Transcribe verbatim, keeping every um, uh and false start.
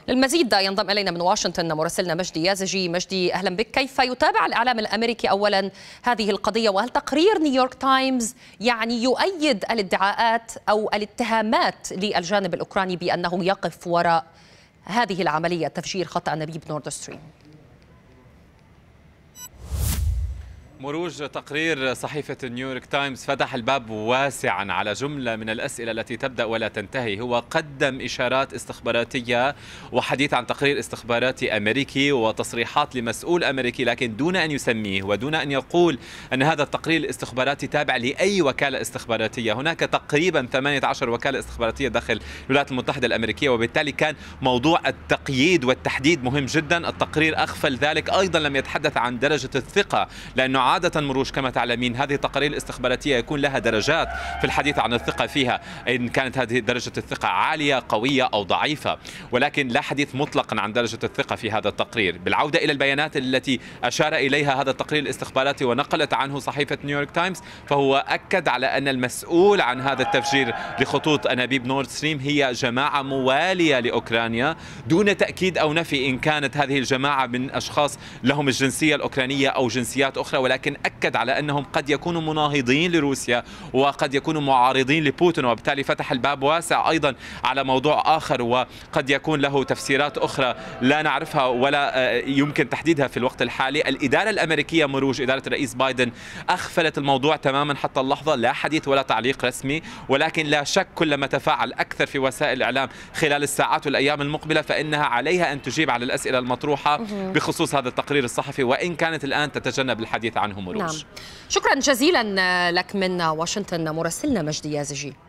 للمزيد ينضم إلينا من واشنطن مراسلنا مجدي يازجي. مجدي، أهلا بك. كيف يتابع الإعلام الأمريكي أولا هذه القضية، وهل تقرير نيويورك تايمز يعني يؤيد الادعاءات أو الاتهامات للجانب الأوكراني بأنه يقف وراء هذه العملية تفجير خط أنابيب نورد ستريم؟ مروج تقرير صحيفة نيويورك تايمز فتح الباب واسعا على جملة من الأسئلة التي تبدأ ولا تنتهي. هو قدم إشارات استخباراتية وحديث عن تقرير استخباراتي أمريكي وتصريحات لمسؤول أمريكي، لكن دون أن يسميه ودون أن يقول أن هذا التقرير الاستخباراتي تابع لأي وكالة استخباراتية. هناك تقريبا ثمانية عشر وكالة استخباراتية داخل الولايات المتحدة الأمريكية، وبالتالي كان موضوع التقييد والتحديد مهم جدا. التقرير أغفل ذلك، أيضا لم يتحدث عن درجة الثقة، لأنه عادة مروج كما تعلمين هذه التقارير الاستخباراتية يكون لها درجات في الحديث عن الثقة فيها، إن كانت هذه درجة الثقة عالية قوية أو ضعيفة، ولكن لا حديث مطلقا عن درجة الثقة في هذا التقرير. بالعودة إلى البيانات التي أشار إليها هذا التقرير الاستخباراتي ونقلت عنه صحيفة نيويورك تايمز، فهو أكد على أن المسؤول عن هذا التفجير لخطوط أنابيب نورد ستريم هي جماعة موالية لأوكرانيا، دون تأكيد أو نفي إن كانت هذه الجماعة من أشخاص لهم الجنسية الأوكرانية أو جنسيات أخرى، ولكن أكد على أنهم قد يكونوا مناهضين لروسيا وقد يكونوا معارضين لبوتين، وبالتالي فتح الباب واسع أيضا على موضوع آخر وقد يكون له تفسيرات أخرى لا نعرفها ولا يمكن تحديدها في الوقت الحالي. الإدارة الأمريكية مروج، إدارة الرئيس بايدن، أغفلت الموضوع تماما حتى اللحظة، لا حديث ولا تعليق رسمي، ولكن لا شك كلما تفاعل أكثر في وسائل الإعلام خلال الساعات والأيام المقبلة فإنها عليها أن تجيب على الأسئلة المطروحة بخصوص هذا التقرير الصحفي، وإن كانت الآن تتجنب الحديث عنه مروج. نعم. شكرا جزيلا لك من واشنطن مراسلنا مجدي يازجي.